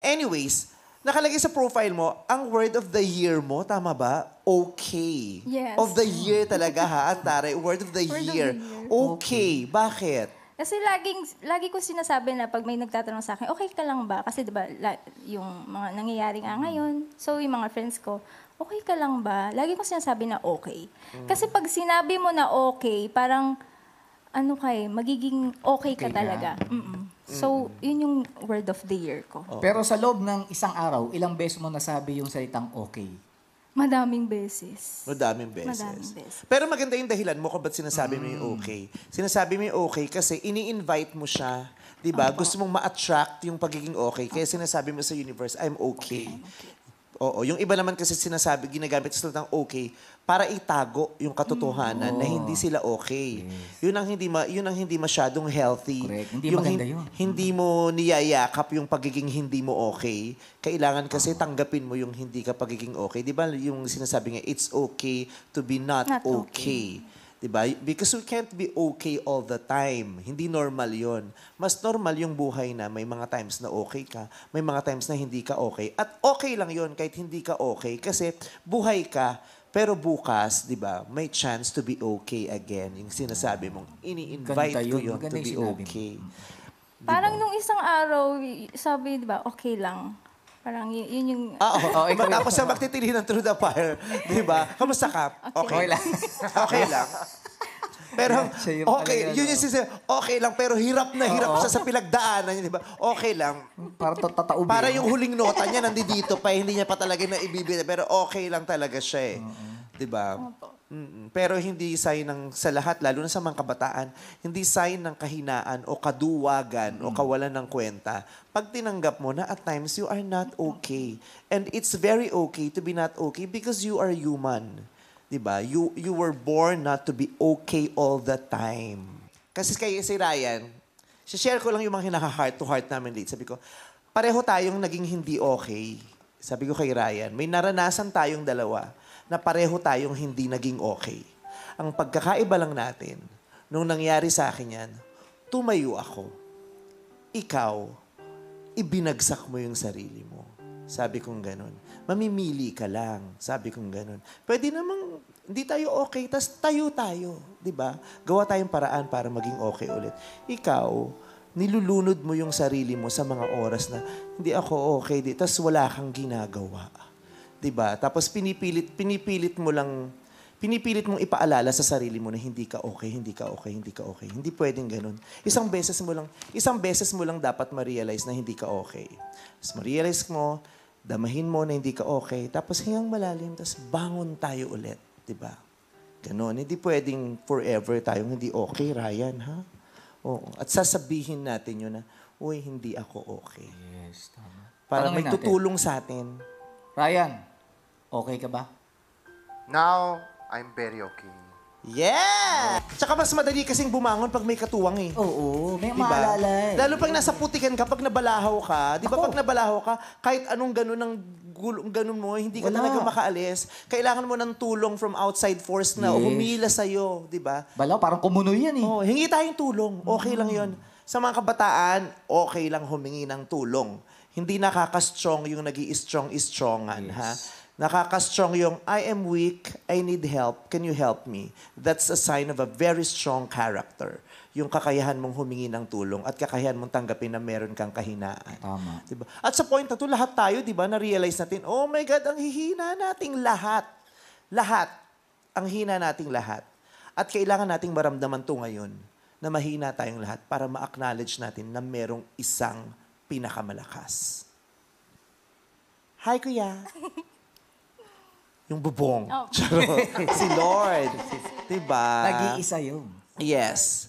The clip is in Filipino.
Anyways, nakalagay sa profile mo, ang word of the year mo, tama ba? Okay. Yes. Of the year talaga ha, Antare. Word of the year. Okay. Bakit? Kasi lagi ko sinasabi na pag may nagtatanong sa akin, okay ka lang ba? Kasi diba, yung mga nangyayari nga ngayon, so yung mga friends ko, okay ka lang ba? Lagi ko sinasabi na okay. Kasi pag sinabi mo na okay, parang, magiging okay ka talaga. So, yun yung word of the year ko. Pero sa loob ng isang araw, ilang beses mo nasabi yung salitang okay? Madaming beses. Madaming beses. Pero maganda yung dahilan mo kung ba't sinasabi mo yung okay. Sinasabi mo yung okay kasi ini-invite mo siya. Diba? Gusto mong ma-attract yung pagiging okay. Kaya sinasabi mo sa universe, I'm okay. Oo. Yung iba naman kasi sinasabi, ginagamit sa salitang okay para itago yung katotohanan na hindi sila okay. Yun ang hindi masyadong healthy. Correct. Hindi yung maganda yun. Hindi mo niyayakap yung pagiging hindi mo okay. Kailangan kasi tanggapin mo yung hindi ka pagiging okay. Di ba yung sinasabi nga, it's okay to be not okay. Diba? Because we can't be okay all the time. Hindi normal yon. Mas normal yung buhay na may mga times na okay ka, may mga times na hindi ka okay. At okay lang yon kahit hindi ka okay kasi buhay ka, pero bukas, di ba, may chance to be okay again. Yung sinasabi mong, ini-invite ko yun to be okay. Diba? Parang nung isang araw, sabi, di ba, okay lang. Parang yun yung... Tapos na magtitilihan through the fire. Di ba? Kamusta ka? Okay lang. Okay lang. Pero, okay. Yun yung sinasabi, okay lang, pero hirap na hirap siya sa pinagdaanan niya, di ba? Okay lang. Para yung huling nota niya nandito pa, hindi niya pa talaga na ibibigay. Pero okay lang talaga siya eh. Di ba? Pero hindi sign sa lahat, lalo na sa mga kabataan, hindi sign ng kahinaan o kaduwagan o kawalan ng kwenta. Pag tinanggap mo na at times you are not okay. And it's very okay to be not okay because you are human. Diba? You were born not to be okay all the time. Kasi si Ryan, share ko lang yung mga hinaka-heart to heart namin late. Sabi ko, pareho tayong naging hindi okay. Sabi ko kay Ryan, may naranasan tayong dalawa na pareho tayong hindi naging okay. Ang pagkakaiba lang natin, nung nangyari sa akin yan, tumayo ako. Ikaw, ibinagsak mo yung sarili mo. Sabi kong ganun. Mamimili ka lang. Sabi kong ganun. Pwede namang, hindi tayo okay, tas tayo. Diba? Gawa tayong paraan para maging okay ulit. Ikaw, nilulunod mo yung sarili mo sa mga oras na hindi ako okay, tas wala kang ginagawa. Diba? Tapos pinipilit mong ipaalala sa sarili mo na hindi ka okay. Hindi pwedeng ganun. Isang beses mo lang dapat ma-realize na hindi ka okay. Tapos ma-realize mo, damahin mo na hindi ka okay, tapos hingang malalim, tapos bangon tayo ulit. Diba? Ganun. Hindi pwedeng forever tayong hindi okay, Ryan, ha? Oo. At sasabihin natin yun na, uy, hindi ako okay. Yes, tama. Para may tutulong sa atin. Ryan, okay ka ba? Now, I'm very okay. Yeah! Tsaka mas madali kasing bumangon pag may katuwang eh. Oo, may Diba? maalala eh. Lalo pag nasa putikan ka, pag nabalahaw ka, di ba pag nabalahaw ka, kahit anong ganun mo, hindi ka talaga makaalis. Kailangan mo ng tulong from outside force na humila sa'yo, di ba? Balaw, parang kumunoy yan eh. Oh, hingi tayong tulong. Okay lang yon. Sa mga kabataan, okay lang humingi ng tulong. Hindi nakaka-strong yung nag-i-strong-strongan, ha? Nakaka-strong yung, I am weak, I need help, can you help me? That's a sign of a very strong character. Yung kakayahan mong humingi ng tulong at kakayahan mong tanggapin na meron kang kahinaan. Tama. Diba? At sa point na to, lahat tayo, diba, na-realize natin, oh my God, ang hihina nating lahat. Lahat. Ang hina nating lahat. At kailangan nating maramdaman to ngayon na mahina tayong lahat para ma-acknowledge natin na merong isang pinakamalakas. Hi, Kuya. Yung bubong. Charot. Si Lord. Diba? Nag-iisa yun. Yes.